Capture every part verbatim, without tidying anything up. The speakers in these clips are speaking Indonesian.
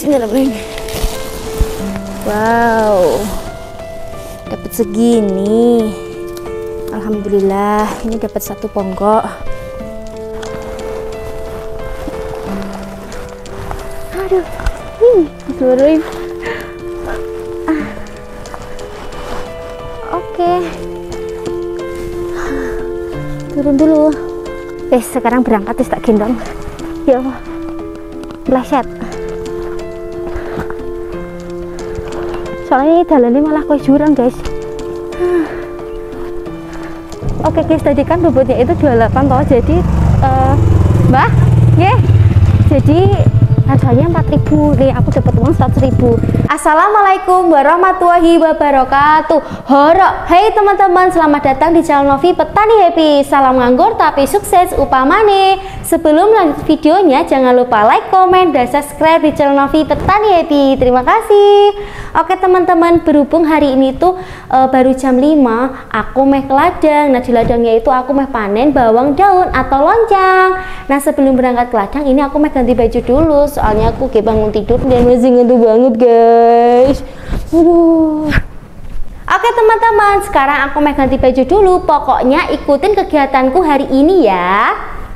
Bismillahirrahmanirrahim. Wow, dapat segini. Alhamdulillah, ini dapat satu ponggok. Aduh, ini Bismillahirrahmanirrahim. Ah. Oke, turun dulu. Wes, sekarang berangkat terus tak gendong. Ya Allah, meleset. Soalnya jalannya malah kayak jurang, guys. Oke guys, tadi kan bobotnya itu dua puluh delapan toh, jadi uh, mbak, yeah. Jadi harganya empat ribu nih, aku dapat uang seratus ribu. Assalamualaikum warahmatullahi wabarakatuh. Horo, hey teman-teman, selamat datang di channel Novi Petani Happy. Salam nganggur tapi sukses upamane. Sebelum lanjut videonya, jangan lupa like, komen, dan subscribe di channel Novi Petani Happy. Terima kasih. Oke teman-teman, berhubung hari ini tuh e, baru jam lima, aku meh ke ladang. Nah di ladangnya itu aku meh panen bawang daun atau loncang. Nah sebelum berangkat ke ladang ini aku meh ganti baju dulu, soalnya aku kayak bangun tidur dan masih ngantuk banget guys. Aduh. Oke teman-teman, sekarang aku meh ganti baju dulu. Pokoknya ikutin kegiatanku hari ini ya.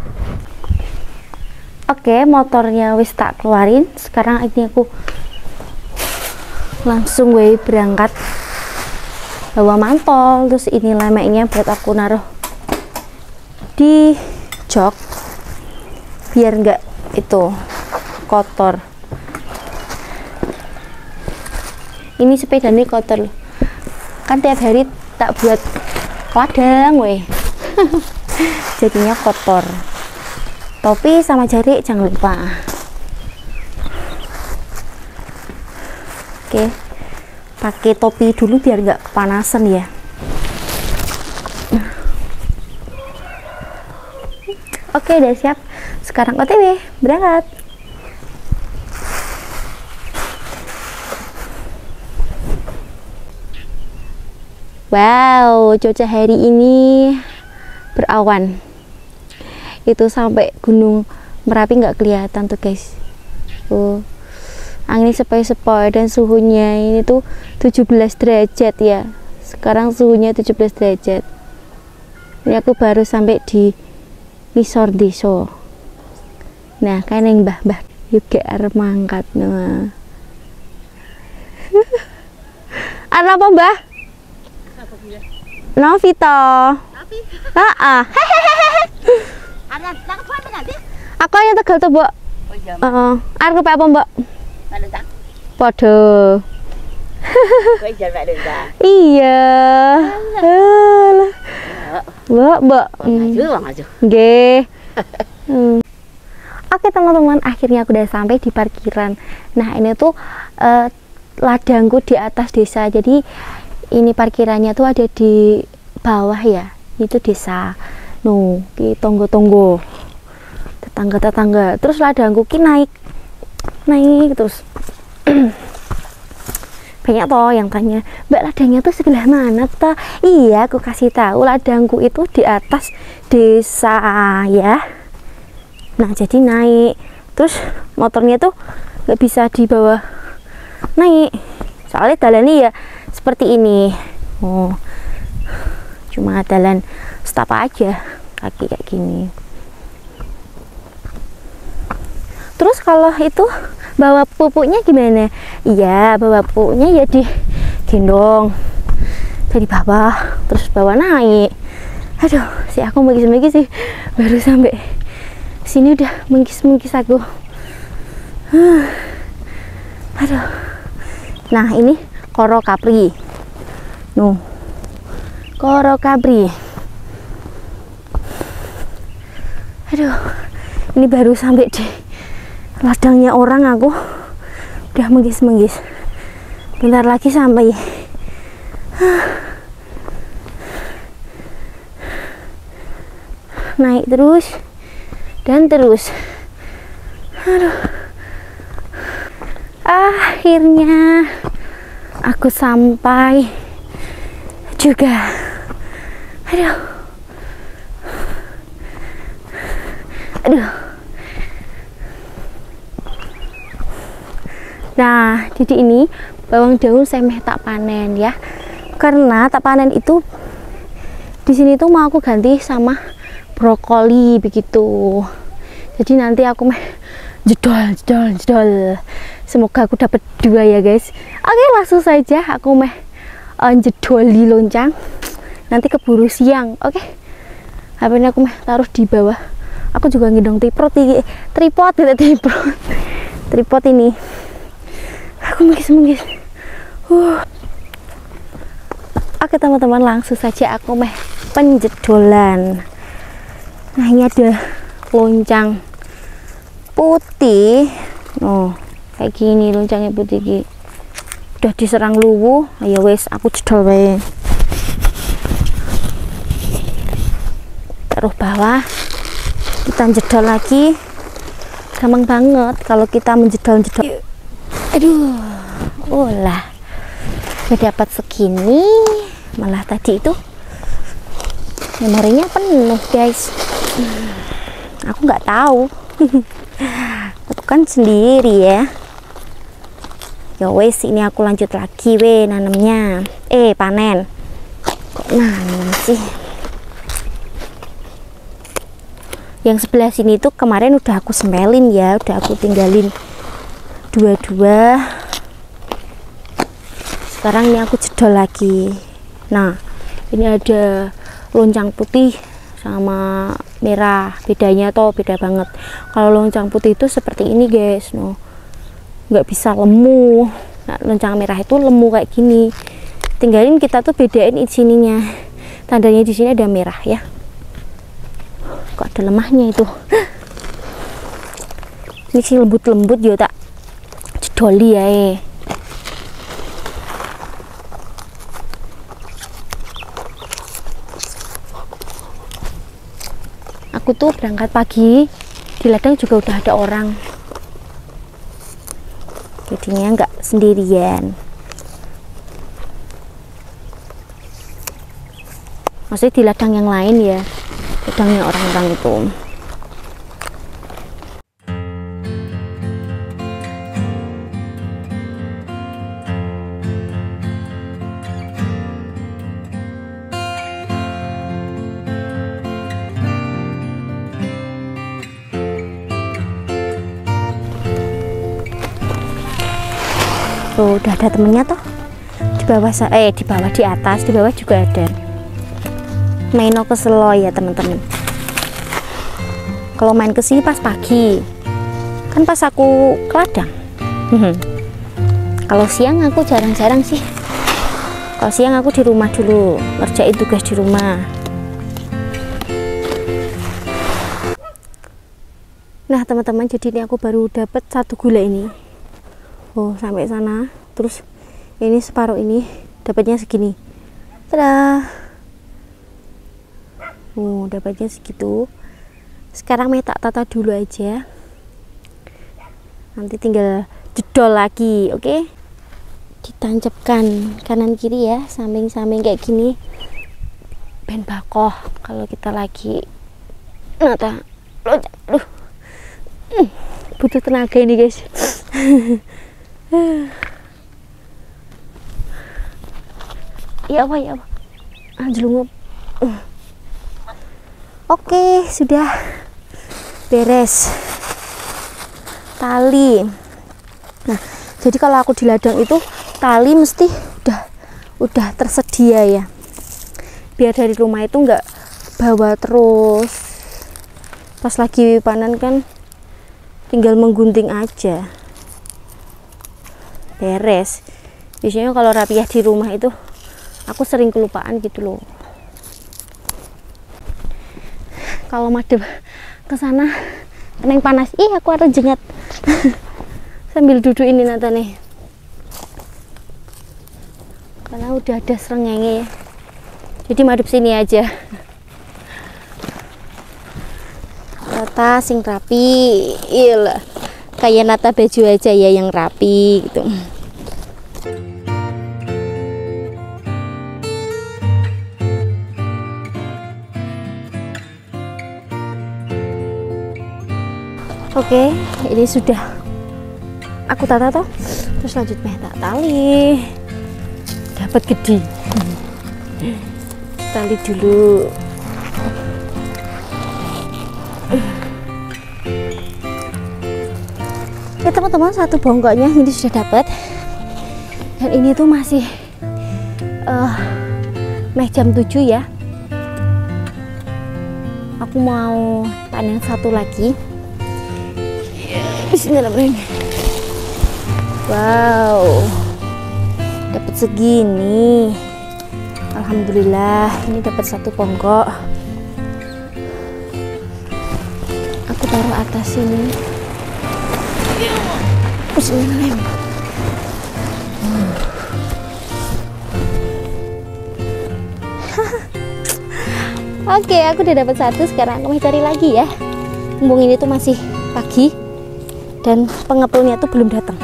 Oke, motornya wis tak keluarin. Sekarang ini aku langsung gue berangkat bawa mantol. Terus ini lemeknya buat aku naruh di jok biar enggak itu kotor. Ini sepeda ini kotor kan, tiap hari tak buat ladang weh. Jadinya kotor. Topi sama jari jangan lupa. Oke, pakai topi dulu biar nggak kepanasan ya. Oke, udah siap. Sekarang O T W berangkat. Wow, cuaca hari ini berawan. Itu sampai Gunung Merapi nggak kelihatan tuh guys. Tuh. Angin sepoi-sepoi dan suhunya ini tuh tujuh belas derajat ya. Sekarang suhunya tujuh belas derajat. Ini aku baru sampai di Ngisor Deso. Nah, kan yang mbah-mbah juga arep mangkat nah. Ada apa mbah? Novito. Heeh. Ada tak apa nanti? Aku hanya Tegal tuh, Mbak. Oh iya. Heeh. Arep apa, Mbak? Ada tak? Podo. Kau jangan ada. Iya. Alah. Mbak, Mbak. Maju, maju. Nggih. Hmm. Oke teman-teman, akhirnya aku udah sampai di parkiran. Nah ini tuh uh, ladangku di atas desa. Jadi ini parkirannya tuh ada di bawah ya. Itu desa. No, ki tonggo-tonggo. Tetangga-tetangga. Terus ladangku ki naik. Naik terus. Banyak toh yang tanya, Mbak ladangnya tuh sebelah mana toh? Iya, aku kasih tahu, ladangku itu di atas desa ya. Nah jadi naik, terus motornya tuh nggak bisa dibawa naik, soalnya jalannya ya seperti ini. Oh, cuma jalan setapak aja, kaki kayak gini. Terus kalau itu bawa pupuknya gimana? Iya, bawa pupuknya ya digendong dari bawah, terus bawa naik. Aduh, sih aku mengis-mengis sih, baru sampai sini udah mengkis-mengkis aku. Huh. Aduh. Nah ini Koro Capri. Nuh, Koro Capri. Aduh, ini baru sampai di ladangnya orang aku. Udah menggis-menggis. Bentar lagi sampai. Huh. Naik terus. Dan terus, aduh, akhirnya aku sampai juga. Aduh, aduh, Nah, jadi ini bawang daun saya meh tak panen ya. Karena tak panen itu di sini tuh mau aku ganti sama brokoli begitu. Jadi nanti aku meh jedol jedol jedol. Semoga aku dapat dua ya guys. Oke, langsung saja aku meh uh, jedoli loncang. Nanti keburu siang. Oke. H P-nya aku meh taruh di bawah. Aku juga ngidong tripod ini, tripod tidak tripod. Tripod ini. Aku mengis-mengis. Uh. Oke teman-teman, langsung saja aku meh penjedolan. Nah, ini ada loncang putih. Oh, kayak gini loncangnya putih gini. Udah diserang luwu, ayo wes aku jedol wae. Taruh bawah. Kita jedol lagi. Gampang banget kalau kita menjedol-jedol. Aduh, olah. Udah dapat segini. Malah tadi itu memorinya penuh guys. Aku nggak tahu. Aku kan sendiri ya. Ya wes, ini aku lanjut lagi we nanamnya. Eh, panen. Kok nanam sih? Yang sebelah sini tuh kemarin udah aku semelin ya, udah aku tinggalin dua-dua. Sekarang ini aku jedol lagi. Nah, ini ada loncang putih sama merah. Bedanya tuh beda banget. Kalau loncang putih itu seperti ini guys, no, nggak bisa lemu. Nah, loncang merah itu lemu kayak gini. Tinggalin kita tuh bedain di sininya. Tandanya di sini ada merah ya. Kok ada lemahnya itu. Ini sih lembut-lembut ya, tak jedoli ya. Aku tuh berangkat pagi, di ladang juga udah ada orang, jadinya nggak sendirian. Maksudnya di ladang yang lain ya, ladangnya orang-orang itu. Tuh, udah ada temennya toh di bawah, eh di bawah, di atas, di bawah juga ada. Main ke selo ya teman-teman. Kalau main ke sini pas pagi, kan pas aku ke ladang. Kalau siang aku jarang-jarang sih. Kalau siang aku di rumah dulu, ngerjain tugas di rumah. Nah teman-teman, jadi ini aku baru dapat satu gula ini. Oh, sampai sana. Terus ini separuh ini dapatnya segini. Tada. Oh, dapatnya segitu. Sekarang saya tak tata dulu aja. Nanti tinggal jedol lagi, oke? Okay? Ditancapkan kanan kiri ya, samping-samping kayak gini. Ben bakoh kalau kita lagi nata. Aduh. Butuh tenaga ini, guys. Ya apa ya apa anjlungup. Oke, sudah beres tali. Nah, jadi kalau aku di ladang itu tali mesti udah udah tersedia ya, biar dari rumah itu nggak bawa terus. Pas lagi panen kan tinggal menggunting aja, beres. Biasanya kalau rapiah di rumah itu aku sering kelupaan gitu loh. Kalau madep ke sana kena panas, ih aku ada jengat. Sambil duduk ini nata nih, karena udah ada serengenge ya, jadi madep sini aja. Nata sing rapi, iya kayak nata baju aja ya yang rapi gitu. Oke, ini sudah aku tata toh, terus lanjut meh tak tali, dapat gede. Tali dulu. Ya teman-teman, satu bongkoknya ini sudah dapat, dan ini tuh masih uh, meh jam tujuh ya. Aku mau panen satu lagi. Bismillahirrahmanirrahim. Wow, dapat segini. Alhamdulillah, ini dapat satu bongkok. Aku taruh atas sini. Bismillahirrahmanirrahim. Oke, aku udah dapat satu. Sekarang aku mau cari lagi ya. Mumpung ini tuh masih pagi dan pengepulnya tuh belum datang.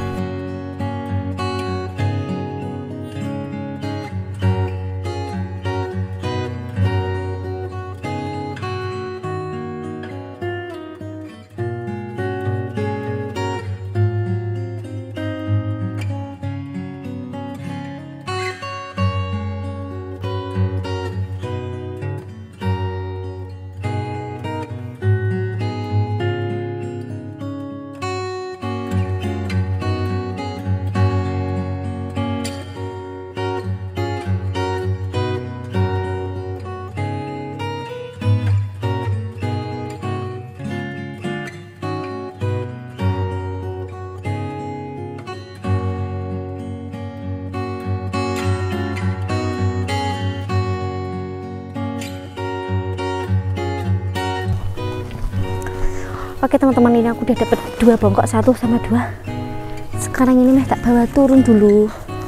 Oke teman-teman, ini aku udah dapat dua bongkok, satu sama dua. Sekarang ini meh tak bawa turun dulu.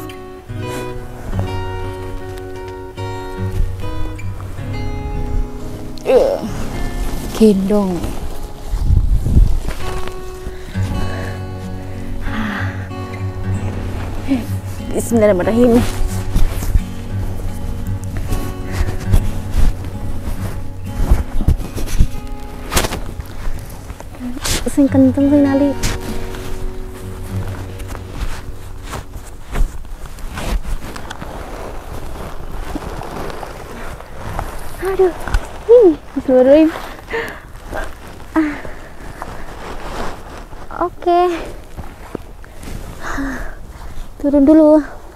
Uh, gendong. Bismillahirrahmanirrahim. Sing kenceng sing nali. Aduh, hmm, bismillahirrahmanirrahim. Ah. Oke, turun dulu.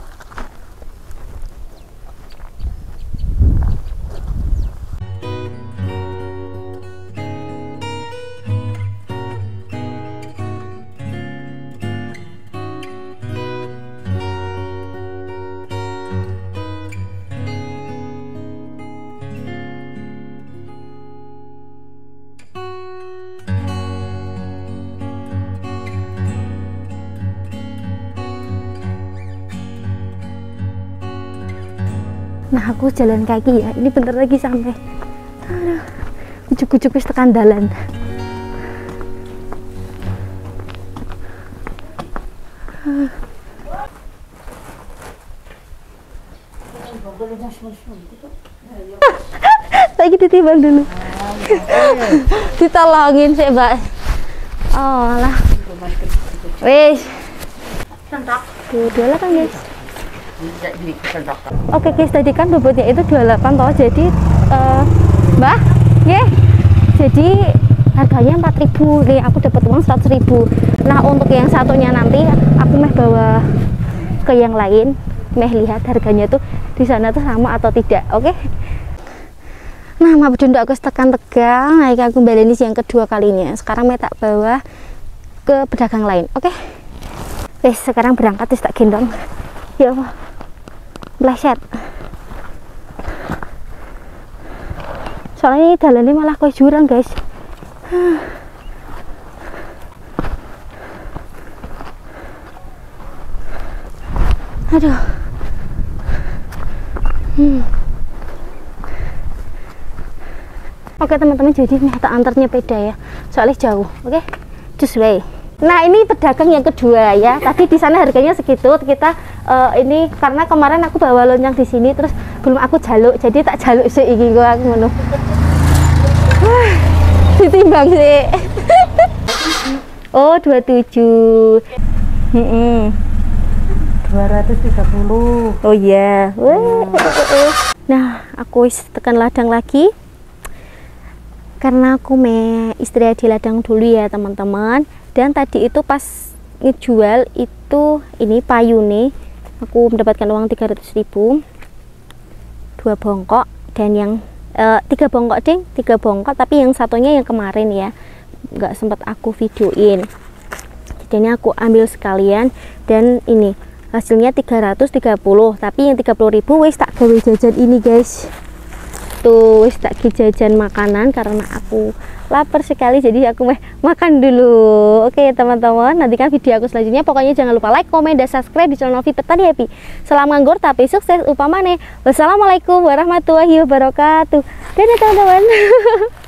Nah, aku jalan kaki ya. Ini bentar lagi sampai. Aduh, kucuk-kucuk wis tekan dalan. Saya ditimbang dulu. Ditolongin sih, Mbak. Oh, lah. Wis. Sentak. Dua lah kan, guys. Oke guys, tadi kan bobotnya itu dua puluh delapan toh, jadi uh, Mbak, yeah. Jadi harganya empat ribu. Nih aku dapat uang seratus ribu. Nah, untuk yang satunya nanti aku meh bawa ke yang lain, meh lihat harganya tuh di sana tuh sama atau tidak. Oke. Okay? Nah, maaf dulu aku tekan tegang. Nah, aku baleni yang kedua kalinya. Sekarang meh tak bawa ke pedagang lain. Oke. Okay? Wes, sekarang berangkat terus tak gendong. Ya Allah, meleset. Soalnya ini jalannya malah kayak jurang guys. Aduh. Hmm. Oke teman-teman, jadi nih tak antarnya beda ya. Soalnya jauh. Oke, just way. Nah, ini pedagang yang kedua ya. Tadi di sana harganya segitu. Kita uh, ini karena kemarin aku bawa lonjang di sini, terus belum aku jaluk, jadi tak jaluk sih iki gua aku ngono. Ditimbang sih. Oh, dua puluh tujuh. Hmm. dua ratus tiga puluh. Oh iya. Yeah. Nah, aku tekan ladang lagi. Karena aku me istirahat di ladang dulu ya, teman-teman. Dan tadi itu pas ngejual itu ini payu nih. Aku mendapatkan uang tiga ratus ribu. Dua bongkok dan yang uh, tiga bongkok ding, tiga bongkok, tapi yang satunya yang kemarin ya. Nggak sempat aku videoin. Jadi aku ambil sekalian dan ini hasilnya tiga ratus tiga puluh, tapi yang tiga puluh ribu wis tak gawe jajan ini guys. Tuh wis tak jajan makanan karena aku lapar sekali, jadi aku meh makan dulu. Oke teman-teman, nantikan video aku selanjutnya. Pokoknya jangan lupa like, komen, dan subscribe di channel Novi Petani Happy. Salam nganggur tapi sukses upamane. Wassalamualaikum warahmatullahi wabarakatuh. Dadah teman-teman.